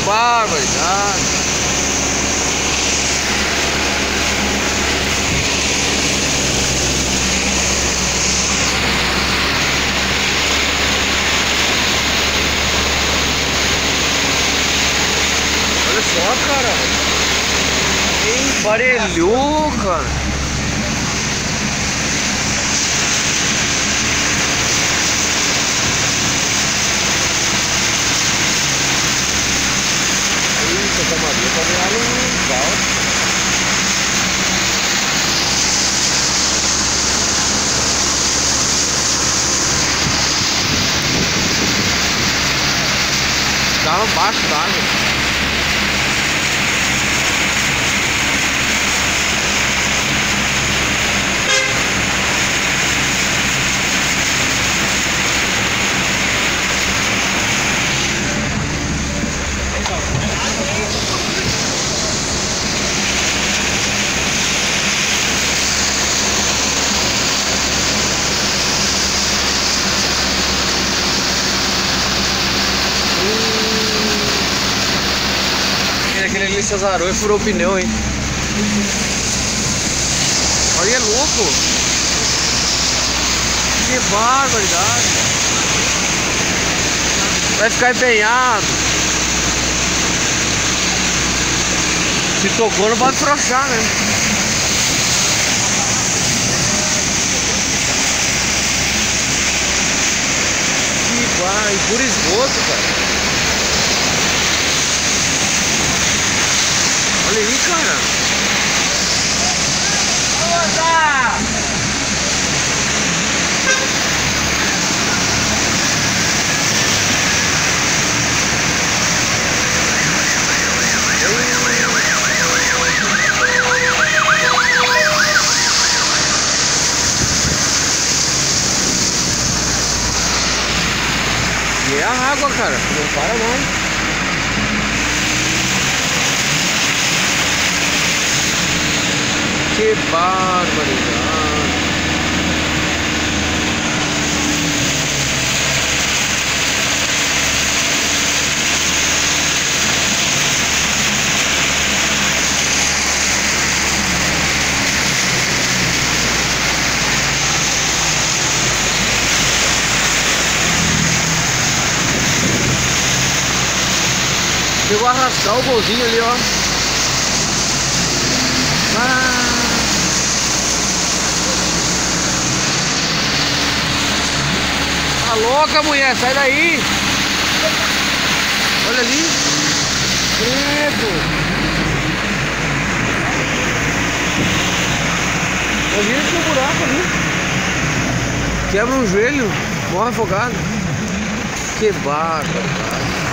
barbaridade. Olha só, cara. Embarelhou, cara. Eita, Maria, tá ganhando um legal. Tava baixo d'água. Aquele ali se azarou e furou o pneu, hein? Olha, é louco! Que barbaridade! Vai ficar empenhado! Se tocou, não pode afrouxar, né? Que vai, por esgoto, cara! Olha aí, cara. Olá! E é a água, cara. Não para mais. Que barbaridade! Chegou a arrastar o golzinho ali, ó. Tá louca, mulher, sai daí. Olha ali. Credo. Imagina que tem um buraco ali. Quebra um joelho, morre afogado. Que barbaridade.